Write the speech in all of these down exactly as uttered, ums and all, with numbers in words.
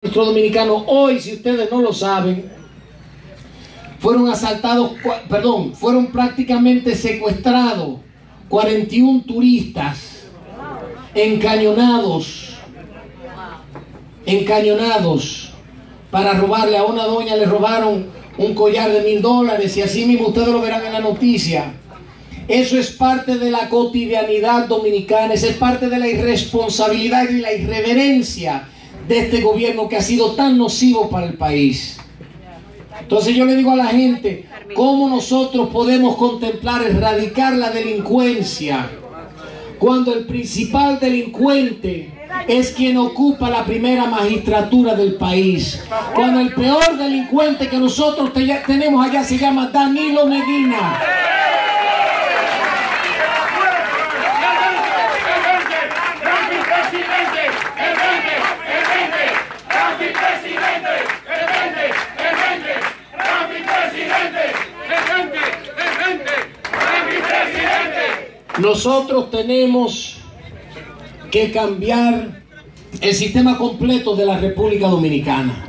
Nuestro dominicano hoy, si ustedes no lo saben, fueron asaltados, perdón, fueron prácticamente secuestrados cuarenta y uno turistas, encañonados, encañonados para robarle a una doña, le robaron un collar de mil dólares y así mismo ustedes lo verán en la noticia. Eso es parte de la cotidianidad dominicana, eso es parte de la irresponsabilidad y la irreverencia de este gobierno que ha sido tan nocivo para el país. Entonces yo le digo a la gente, ¿cómo nosotros podemos contemplar erradicar la delincuencia cuando el principal delincuente es quien ocupa la primera magistratura del país? Cuando el peor delincuente que nosotros te tenemos allá se llama Danilo Medina. Nosotros tenemos que cambiar el sistema completo de la República Dominicana.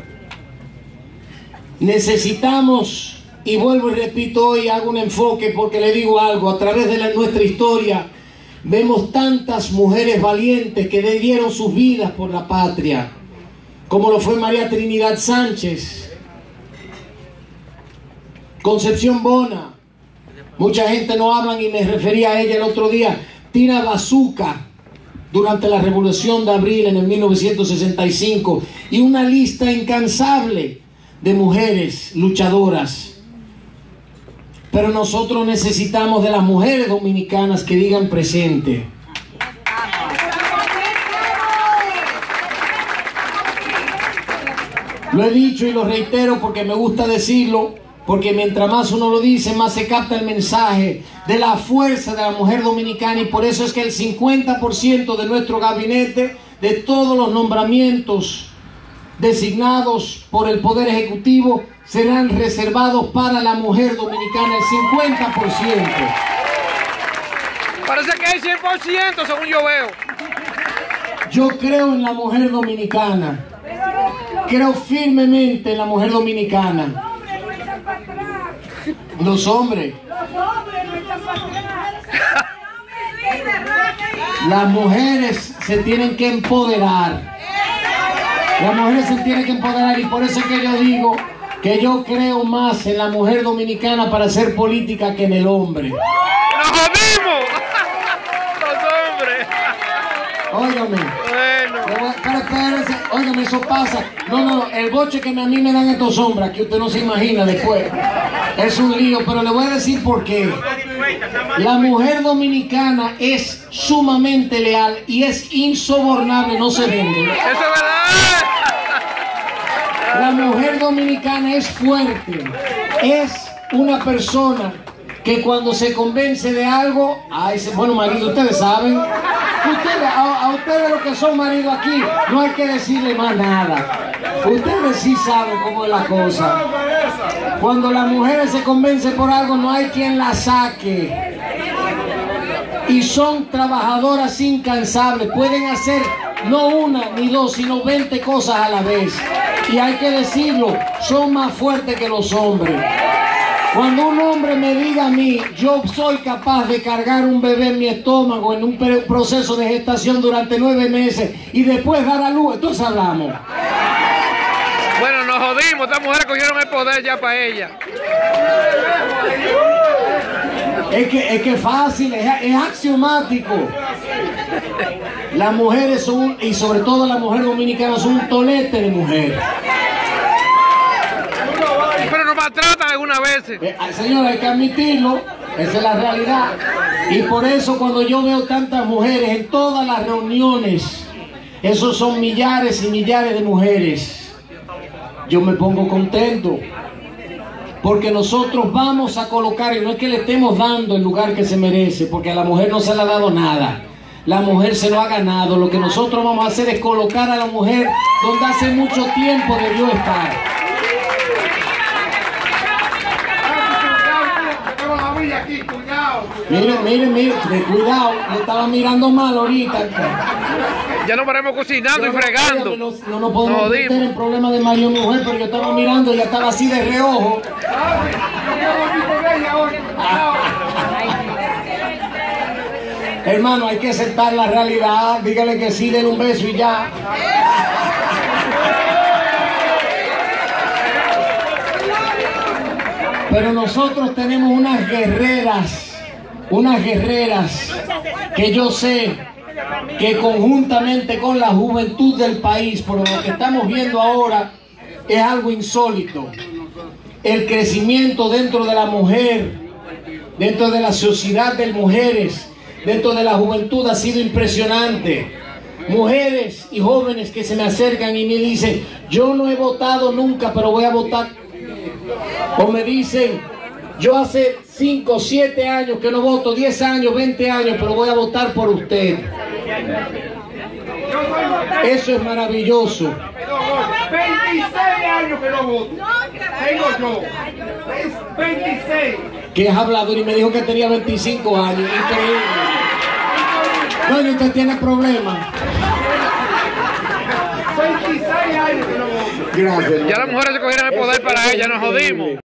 Necesitamos, y vuelvo y repito hoy, hago un enfoque porque le digo algo, a través de la, nuestra historia vemos tantas mujeres valientes que dieron sus vidas por la patria, como lo fue María Trinidad Sánchez, Concepción Bona. Mucha gente no habla y me refería a ella el otro día. Tina Bazuca, durante la Revolución de Abril en el mil novecientos sesenta y cinco. Y una lista incansable de mujeres luchadoras. Pero nosotros necesitamos de las mujeres dominicanas que digan presente. Lo he dicho y lo reitero porque me gusta decirlo. Porque mientras más uno lo dice, más se capta el mensaje de la fuerza de la mujer dominicana. Y por eso es que el cincuenta por ciento de nuestro gabinete, de todos los nombramientos designados por el Poder Ejecutivo, serán reservados para la mujer dominicana, el cincuenta por ciento. Parece que hay cien por ciento según yo veo. Yo creo en la mujer dominicana. Creo firmemente en la mujer dominicana. Los hombres. Las mujeres se tienen que empoderar. Las mujeres se tienen que empoderar y por eso es que yo digo que yo creo más en la mujer dominicana para hacer política que en el hombre. ¡Nos jodimos! Los hombres. Óigame. Bueno. Pero espérense, óigame, eso pasa. No, no, el boche que a mí me dan estos hombres, que usted no se imagina después. Es un lío, pero le voy a decir por qué. La mujer dominicana es sumamente leal y es insobornable, no se vende. ¡Eso es verdad! La mujer dominicana es fuerte, es una persona que cuando se convence de algo, ay, bueno, marido, ustedes saben, ustedes, a, a ustedes los que son maridos aquí, no hay que decirle más nada. Ustedes sí saben cómo es la cosa. Cuando las mujeres se convencen por algo, no hay quien la saque. Y son trabajadoras incansables. Pueden hacer no una ni dos, sino veinte cosas a la vez. Y hay que decirlo, son más fuertes que los hombres. Cuando un hombre me diga a mí, yo soy capaz de cargar un bebé en mi estómago en un proceso de gestación durante nueve meses y después dar a luz, entonces hablamos. Bueno, nos jodimos, estas mujeres cogieron el poder ya para ella. Es que es que fácil, es, es axiomático. Las mujeres son, y sobre todo las mujeres dominicanas, son un tolete de mujer. Pero nos maltratan algunas veces. Eh, señor, hay que admitirlo, esa es la realidad. Y por eso cuando yo veo tantas mujeres en todas las reuniones, esos son millares y millares de mujeres, yo me pongo contento. Porque nosotros vamos a colocar, y no es que le estemos dando el lugar que se merece, porque a la mujer no se le ha dado nada. La mujer se lo ha ganado. Lo que nosotros vamos a hacer es colocar a la mujer donde hace mucho tiempo debió estar. Mire, mire, mire, cuidado, le estaba mirando mal ahorita. Ya nos paramos cocinando Yo y no, fregando. óyame, No, no nos podemos Nos meter jodimos. en problemas de marido y mujer, pero yo estaba mirando y ya estaba así de reojo. Hermano, hay que aceptar la realidad. Dígale que sí, denle un beso y ya. Pero nosotros tenemos unas guerreras, unas guerreras que yo sé que conjuntamente con la juventud del país, por lo que estamos viendo ahora, es algo insólito. El crecimiento dentro de la mujer, dentro de la sociedad de mujeres, dentro de la juventud ha sido impresionante. Mujeres y jóvenes que se me acercan y me dicen, yo no he votado nunca, pero voy a votar. O me dicen, yo hace cinco, siete años que no voto, diez años, veinte años, pero voy a votar por usted. Eso es maravilloso. veintiséis años que no voto. Tengo yo. veintiséis. Que es hablador y me dijo que tenía veinticinco años. Increíble. No, y usted tiene problemas. veintiséis años que no voto. Gracias. Ya las mujeres se cogieron el poder para ella, nos jodimos.